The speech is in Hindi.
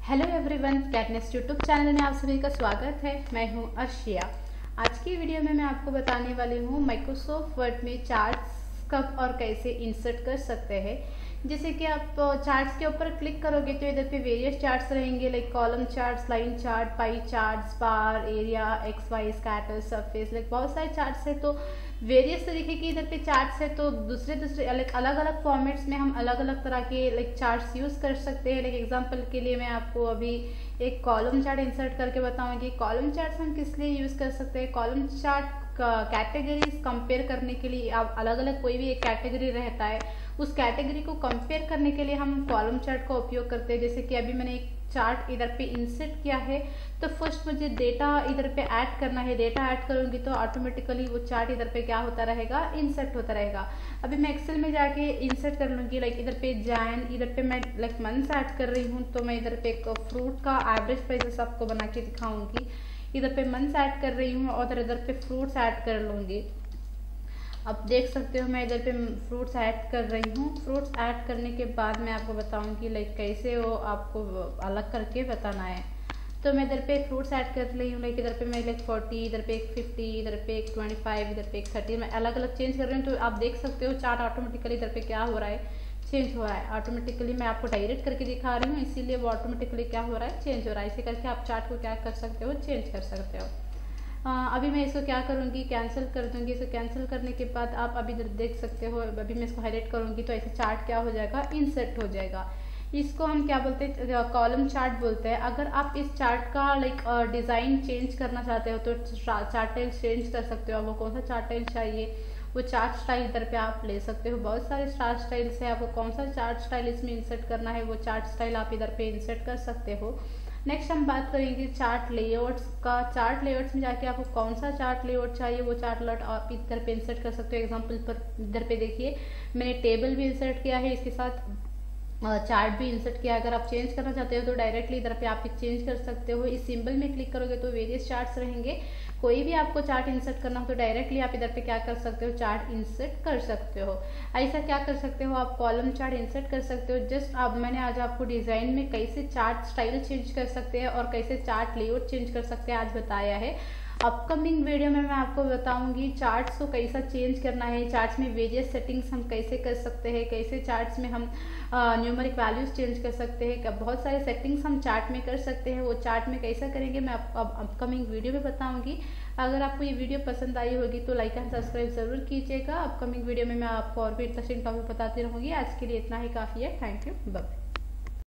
Hello everyone, Catnest YouTube channel में आप सभी का स्वागत है। मैं हूं अर्शिया। आज की वीडियो में मैं आपको बताने वाली हूं माइक्रोसॉफ्ट वर्ड में चार्ट्स कब और कैसे इंसर्ट कर सकते हैं। जैसे कि आप चार्ट्स के ऊपर क्लिक करोगे तो इधर पे वेरियस चार्ट्स रहेंगे, like column charts, line chart, pie charts, bar, area, X Y, scatter, surface, like बहुत सारे चार्ट्स है। तो वेरियस तरीके के इधर पे चार्ट्स है। तो दूसरे अलग अलग फॉर्मेट्स में हम अलग अलग तरह के लाइक चार्ट्स यूज़ कर सकते हैं। लाइक एग्जांपल के लिए मैं आपको अभी एक कॉलम चार्ट इंसर्ट करके बताऊंगी। कॉलम चार्ट्स हम किस लिए यूज़ कर सकते हैं। कॉलम चार्ट कैटेगरीज कंपेयर करने के लिए, आप अलग अलग कोई भी एक कैटेगरी रहता है, उस कैटेगरी को कंपेयर करने के लिए हम कॉलम चार्ट का उपयोग करते हैं। जैसे कि अभी मैंने एक चार्ट इधर पे इंसर्ट किया है, तो फर्स्ट मुझे डेटा इधर पे ऐड करना है। डेटा ऐड करूंगी तो ऑटोमेटिकली वो चार्ट इधर पे क्या होता रहेगा, इंसर्ट होता रहेगा। अभी मैं एक्सेल में जाके इंसर्ट कर लूंगी। लाइक इधर पे जैन, इधर पे मैं लाइक मंथ्स ऐड कर रही हूँ, तो मैं इधर पे एक फ्रूट का एवरेज प्राइसेस आपको बना के दिखाऊंगी। इधर पे मंथ्स ऐड कर रही हूँ और इधर पे फ्रूट्स ऐड कर लूंगी। अब देख सकते हो मैं इधर पे फ्रूट्स ऐड कर रही हूँ। फ्रूट्स ऐड करने के बाद मैं आपको बताऊंगी लाइक कैसे वो आपको अलग करके बताना है। तो मैं इधर पे फ्रूट्स ऐड कर रही हूँ। लाइक इधर पे मैं लाइक 40, इधर पे एक 50, इधर पे एक 25, इधर पे एक 30, मैं अलग अलग चेंज कर रही हूँ। तो आप देख सकते हो चार्ट ऑटोमेटिकली इधर पे क्या हो रहा है, चेंज हो रहा है। ऑटोमेटिकली मैं आपको डायरेक्ट करके दिखा रही हूँ, इसीलिए वो ऑटोमेटिकली क्या हो रहा है, चेंज हो रहा है। इसे करके आप चार्ट को क्या कर सकते हो, चेंज कर सकते हो। अभी मैं इसको क्या करूँगी, कैंसिल कर दूँगी। इसको कैंसिल करने के बाद आप अभी इधर देख सकते हो, अभी मैं इसको हाईलाइट करूँगी तो ऐसे चार्ट क्या हो जाएगा, इंसर्ट हो जाएगा। इसको हम क्या बोलते हैं, कॉलम चार्ट बोलते हैं। अगर आप इस चार्ट का लाइक डिज़ाइन चेंज करना चाहते हो तो चार्ट टाइल चेंज कर सकते हो। आपको कौन सा चार्ट टाइल चाहिए वो चार्ट स्टाइल इधर पे आप ले सकते हो। बहुत सारे चार्ट स्टाइल्स है, आपको कौन सा चार्ट स्टाइल इसमें इंसर्ट करना है वो चार्ट स्टाइल आप इधर पे इंसर्ट कर सकते हो। नेक्स्ट हम बात करेंगे चार्ट लेआउट्स का। चार्ट लेआउट्स में जाके आपको कौन सा चार्ट लेआउट चाहिए वो चार्ट लेआउट आप इधर पे इंसर्ट कर सकते हो। एग्जांपल पर इधर पे देखिए मैंने टेबल भी इंसर्ट किया है, इसके साथ चार्ट भी इंसर्ट किया। अगर आप चेंज करना चाहते हो तो डायरेक्टली इधर पे आप चेंज कर सकते हो। इस सिंबल में क्लिक करोगे तो वेरियस चार्ट्स रहेंगे। कोई भी आपको चार्ट इंसर्ट करना हो तो डायरेक्टली आप इधर पे क्या कर सकते हो, चार्ट इंसर्ट कर सकते हो। ऐसा क्या कर सकते हो, आप कॉलम चार्ट इंसर्ट कर सकते हो। जस्ट अब मैंने आज आपको डिजाइन में कैसे चार्ट स्टाइल चेंज कर सकते हैं और कैसे चार्ट लेआउट चेंज कर सकते हैं आज बताया है। अपकमिंग वीडियो में मैं आपको बताऊंगी चार्ट्स को कैसा चेंज करना है, चार्ट्स में वेरियस सेटिंग्स हम कैसे कर सकते हैं, कैसे चार्ट्स में हम न्यूमेरिक वैल्यूज चेंज कर सकते हैं। बहुत सारे सेटिंग्स हम चार्ट में कर सकते हैं, वो चार्ट में कैसा करेंगे मैं आपको अपकमिंग वीडियो में बताऊंगी। अगर आपको ये वीडियो पसंद आई होगी तो लाइक एंड सब्सक्राइब जरूर कीजिएगा। अपकमिंग वीडियो में मैं आपको और भी इंटरेस्टिंग टॉपिक बताती रहूँगी। आज के लिए इतना ही काफ़ी है। Thank you, bye.